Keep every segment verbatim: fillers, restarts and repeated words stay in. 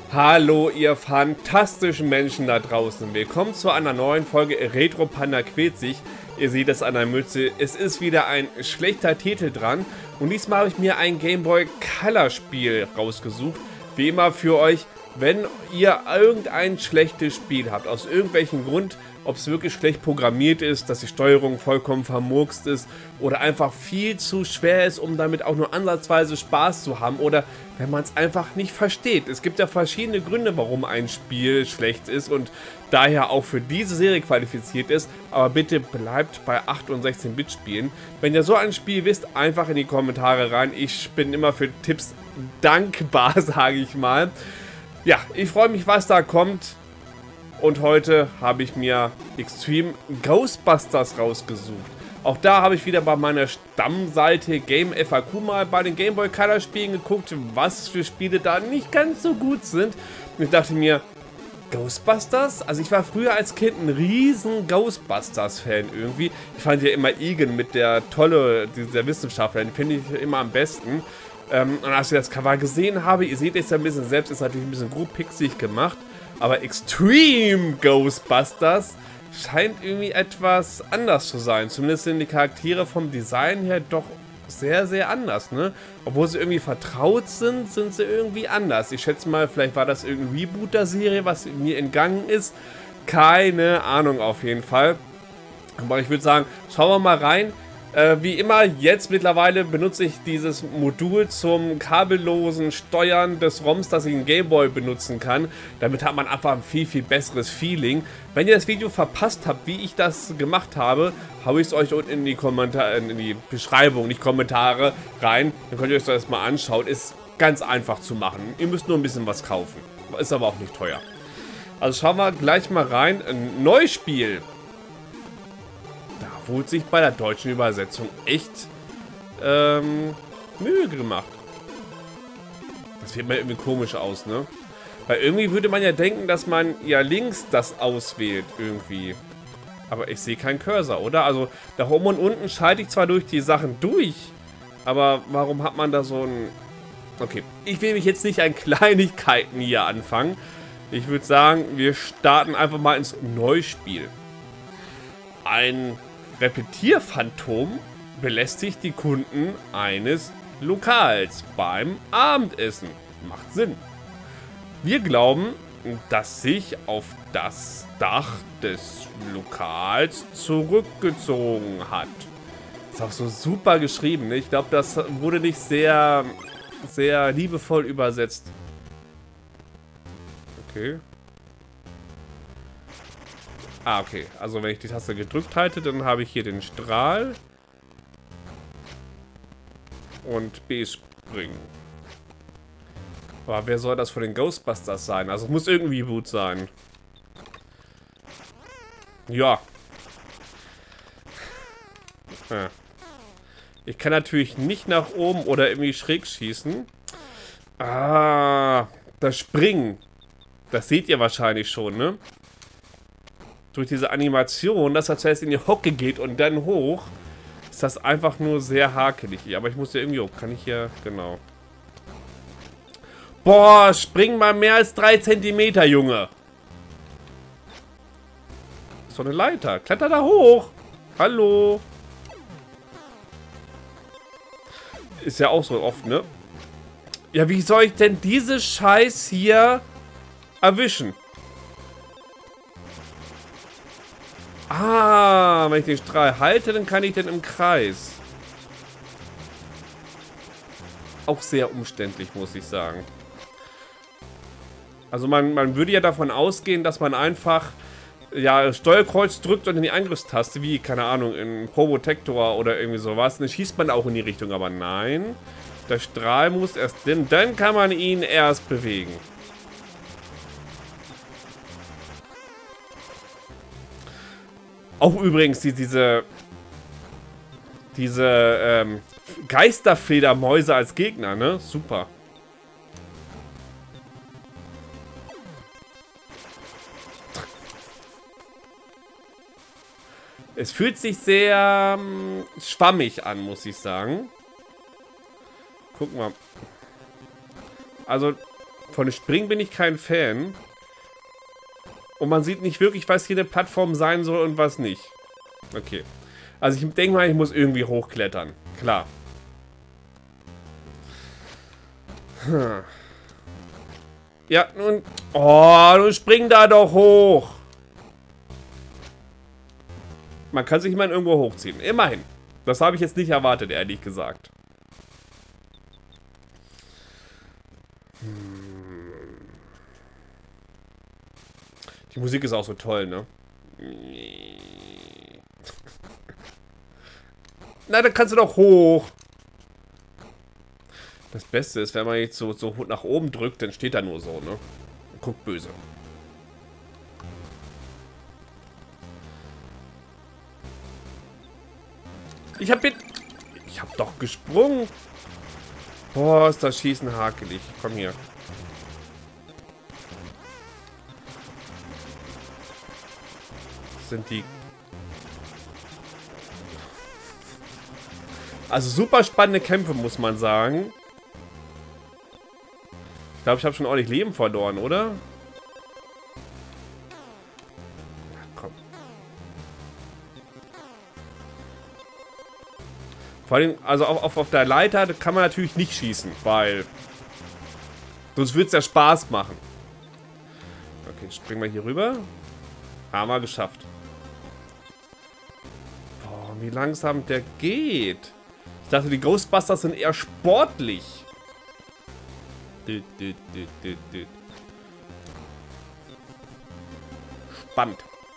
Hallo ihr fantastischen Menschen da draußen, willkommen zu einer neuen Folge Retro Panda quält sich. Ihr seht es an der Mütze, es ist wieder ein schlechter Titel dran und diesmal habe ich mir ein Game Boy Color Spiel rausgesucht. Wie immer für euch, wenn ihr irgendein schlechtes Spiel habt, aus irgendwelchem Grund, ob es wirklich schlecht programmiert ist, dass die Steuerung vollkommen vermurkst ist oder einfach viel zu schwer ist, um damit auch nur ansatzweise Spaß zu haben oder wenn man es einfach nicht versteht. Es gibt ja verschiedene Gründe, warum ein Spiel schlecht ist und daher auch für diese Serie qualifiziert ist, aber bitte bleibt bei acht und sechzehn Bit Spielen. Wenn ihr so ein Spiel wisst, einfach in die Kommentare rein. Ich bin immer für Tipps dankbar, sage ich mal. Ja, ich freue mich, was da kommt. Und heute habe ich mir Extreme Ghostbusters rausgesucht. Auch da habe ich wieder bei meiner Stammseite Game F A Q mal bei den Game Boy Color Spielen geguckt, was für Spiele da nicht ganz so gut sind. Und ich dachte mir, Ghostbusters? Also ich war früher als Kind ein riesen Ghostbusters-Fan irgendwie. Ich fand ja immer Egan mit der tolle, dieser Wissenschaftler, den finde ich immer am besten. Ähm, und als ich das Cover gesehen habe, ihr seht es ja ein bisschen selbst, ist natürlich ein bisschen grob pixelig gemacht. Aber Extreme Ghostbusters scheint irgendwie etwas anders zu sein. Zumindest sind die Charaktere vom Design her doch sehr, sehr anders, ne? Obwohl sie irgendwie vertraut sind, sind sie irgendwie anders. Ich schätze mal, vielleicht war das irgendein Reboot der Serie, was mir entgangen ist. Keine Ahnung auf jeden Fall. Aber ich würde sagen, schauen wir mal rein. Äh, wie immer, jetzt mittlerweile benutze ich dieses Modul zum kabellosen Steuern des ROMs, dass ich einen Gameboy benutzen kann. Damit hat man einfach ein viel, viel besseres Feeling. Wenn ihr das Video verpasst habt, wie ich das gemacht habe, habe ich es euch unten in die Kommentare, in die Beschreibung, nicht Kommentare, rein. Dann könnt ihr euch das mal anschauen. Ist ganz einfach zu machen. Ihr müsst nur ein bisschen was kaufen. Ist aber auch nicht teuer. Also schauen wir gleich mal rein. Ein neues Spiel. Wurde sich bei der deutschen Übersetzung echt ähm, Mühe gemacht. Das sieht mir irgendwie komisch aus, ne? Weil irgendwie würde man ja denken, dass man ja links das auswählt irgendwie. Aber ich sehe keinen Cursor, oder? Also da oben und unten schalte ich zwar durch die Sachen durch, aber warum hat man da so ein... Okay, ich will mich jetzt nicht an Kleinigkeiten hier anfangen. Ich würde sagen, wir starten einfach mal ins Neuspiel. Ein Repetierphantom belästigt die Kunden eines Lokals beim Abendessen. Macht Sinn. Wir glauben, dass sich auf das Dach des Lokals zurückgezogen hat. Ist auch so super geschrieben, ne? Ich glaube, das wurde nicht sehr, sehr liebevoll übersetzt. Okay. Ah, okay. Also wenn ich die Taste gedrückt halte, dann habe ich hier den Strahl. Und B springen. Aber wer soll das von den Ghostbusters sein? Also es muss irgendwie Reboot sein. Ja. ja. Ich kann natürlich nicht nach oben oder irgendwie schräg schießen. Ah, das Springen. Das seht ihr wahrscheinlich schon, ne? Durch diese Animation, dass er zuerst in die Hocke geht und dann hoch, ist das einfach nur sehr hakelig. Aber ich muss ja irgendwie hoch. Kann ich hier... Genau. Boah, spring mal mehr als drei Zentimeter, Junge. Das ist doch eine Leiter. Kletter da hoch. Hallo. Ist ja auch so oft, ne? Ja, wie soll ich denn diese Scheiß hier erwischen? Ah, wenn ich den Strahl halte, dann kann ich den im Kreis. Auch sehr umständlich, muss ich sagen. Also man, man würde ja davon ausgehen, dass man einfach ja, Steuerkreuz drückt und in die Angriffstaste, wie, keine Ahnung, in Probotector oder irgendwie sowas. Dann schießt man auch in die Richtung, aber nein. Der Strahl muss erst, denn dann kann man ihn erst bewegen. Auch übrigens die, diese diese ähm, Geisterfledermäuse als Gegner, ne? Super. Es fühlt sich sehr ähm, schwammig an, muss ich sagen. Gucken wir. Also Von Springen bin ich kein Fan. Und man sieht nicht wirklich, was hier eine Plattform sein soll und was nicht. Okay. Also ich denke mal, ich muss irgendwie hochklettern. Klar. Hm. Ja, nun... Oh, nun spring da doch hoch. Man kann sich mal irgendwo hochziehen. Immerhin. Das habe ich jetzt nicht erwartet, ehrlich gesagt. Hm. Die Musik ist auch so toll, ne? Na, dann kannst du doch hoch. Das Beste ist, wenn man jetzt so, so nach oben drückt, dann steht er nur so, ne? Guckt böse. Ich hab mit... Ich hab doch gesprungen. Boah, ist das Schießen hakelig. Komm hier. Das sind die... Also super spannende Kämpfe, muss man sagen. Ich glaube, ich habe schon ordentlich Leben verloren, oder? Ja, komm. Vor allem, also auf, auf, auf der Leiter kann man natürlich nicht schießen, weil... Sonst würde es ja Spaß machen. Okay, springen wir hier rüber. Haben wir geschafft. Boah, wie langsam der geht. Ich dachte, die Ghostbusters sind eher sportlich. Spannend.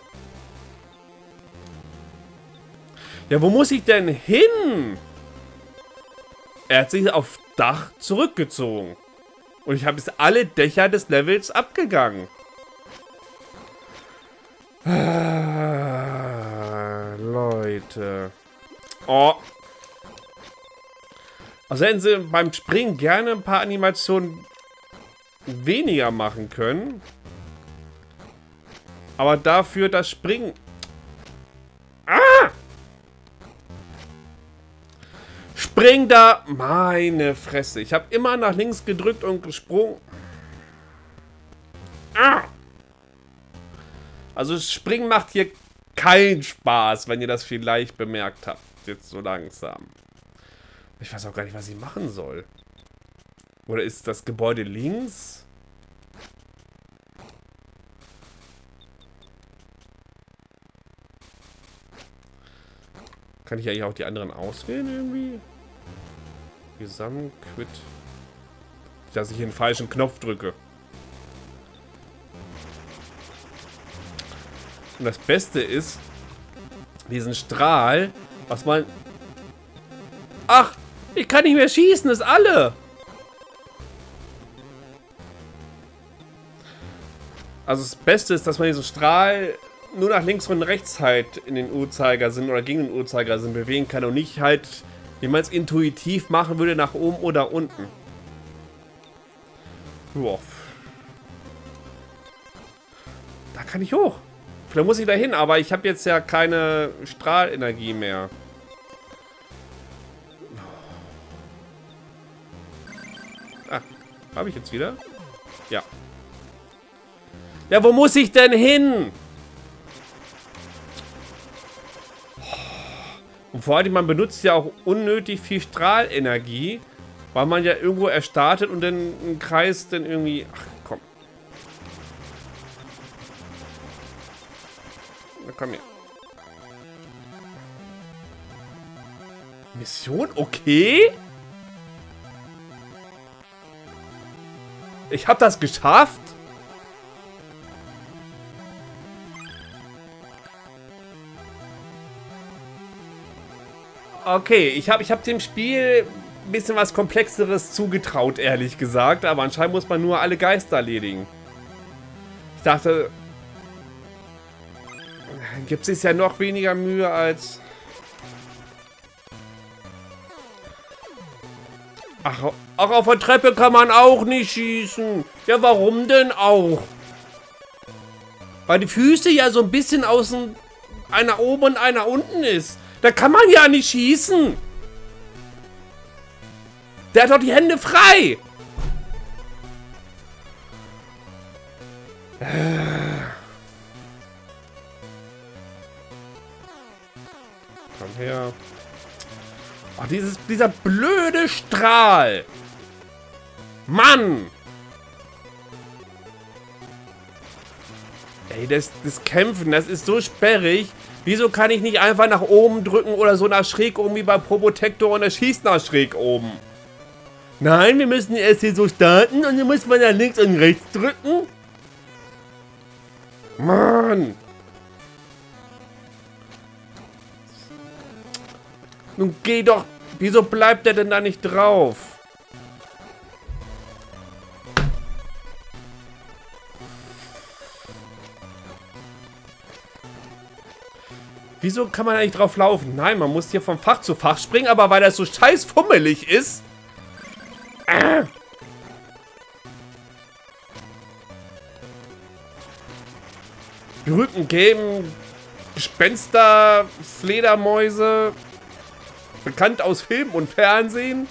Ja, wo muss ich denn hin? Er hat sich aufs Dach zurückgezogen. Und ich habe jetzt alle Dächer des Levels abgegangen. Ah, Leute. Oh. Also hätten sie beim Springen gerne ein paar Animationen weniger machen können. Aber dafür das Springen... Ah! Spring da! Meine Fresse. Ich habe immer nach links gedrückt und gesprungen. Ah! Also Springen macht hier keinen Spaß, wenn ihr das vielleicht bemerkt habt. Jetzt so langsam. Ich weiß auch gar nicht, was ich machen soll. Oder ist das Gebäude links? Kann ich eigentlich auch die anderen auswählen irgendwie? Gesamt, Quit. Dass ich den falschen Knopf drücke. Und das Beste ist, diesen Strahl, was man... Ach! Ich kann nicht mehr schießen, das ist alle. Also das Beste ist, dass man diesen Strahl nur nach links und rechts halt in den Uhrzeigersinn oder gegen den Uhrzeigersinn bewegen kann und nicht halt, wie man es intuitiv machen würde, nach oben oder unten. Joa. Da kann ich hoch. Vielleicht muss ich da hin, aber ich habe jetzt ja keine Strahlenergie mehr. Habe ich jetzt wieder? Ja. Ja, wo muss ich denn hin? Und vor allem, man benutzt ja auch unnötig viel Strahlenergie, weil man ja irgendwo erstartet und dann einen Kreis dann irgendwie... Ach, komm. Na, komm her. Mission? Okay. Ich habe das geschafft. Okay, ich habe ich hab dem Spiel ein bisschen was Komplexeres zugetraut, ehrlich gesagt. Aber anscheinend muss man nur alle Geister erledigen. Ich dachte, gibt es ja noch weniger Mühe als... Ach, auch auf der Treppe kann man auch nicht schießen. Ja, warum denn auch? Weil die Füße ja so ein bisschen außen... Einer oben und einer unten ist. Da kann man ja nicht schießen. Der hat doch die Hände frei. Komm her. Ach, dieses, dieser blöde Strahl. Mann! Ey, das, das Kämpfen, das ist so sperrig. Wieso kann ich nicht einfach nach oben drücken oder so nach schräg oben wie bei Probotector und er schießt nach schräg oben? Nein, wir müssen erst hier so starten und dann muss man dann links und rechts drücken. Mann! Nun geh doch. Wieso bleibt der denn da nicht drauf? Wieso kann man eigentlich drauf laufen? Nein, man muss hier vom Fach zu Fach springen, aber weil das so scheiß fummelig ist. Äh. Berühmten gelben Gespenster, Fledermäuse, bekannt aus Film und Fernsehen.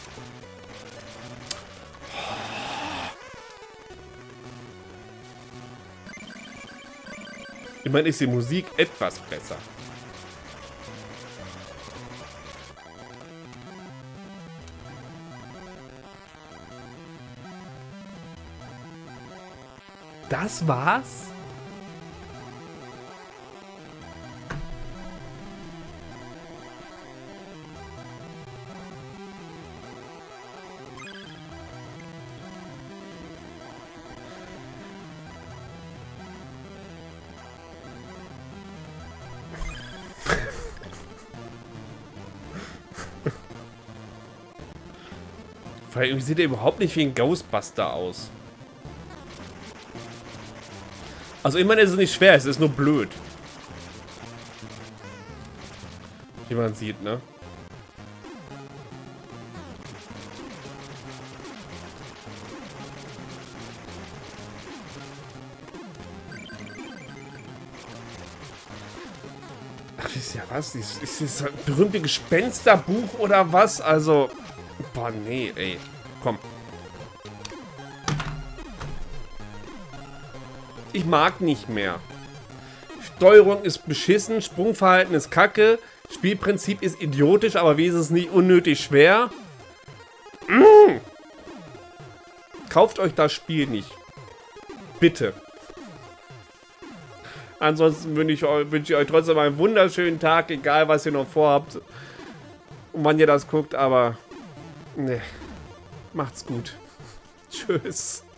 Immerhin ist die Musik etwas besser. Das war's? Weil irgendwie sieht er überhaupt nicht wie ein Ghostbuster aus. Also ich meine, es ist nicht schwer, es ist nur blöd. Wie man sieht, ne? Ach, ist ja was? Ist, ist das ein berühmte Gespensterbuch oder was? Also, boah, nee, ey. Komm. Ich mag nicht mehr. Steuerung ist beschissen, Sprungverhalten ist kacke, Spielprinzip ist idiotisch, aber wie ist es nicht unnötig schwer? Mm. Kauft euch das Spiel nicht. Bitte. Ansonsten wünsche ich, euch, wünsche ich euch trotzdem einen wunderschönen Tag, egal was ihr noch vorhabt und wann ihr das guckt, aber ne, macht's gut. Tschüss.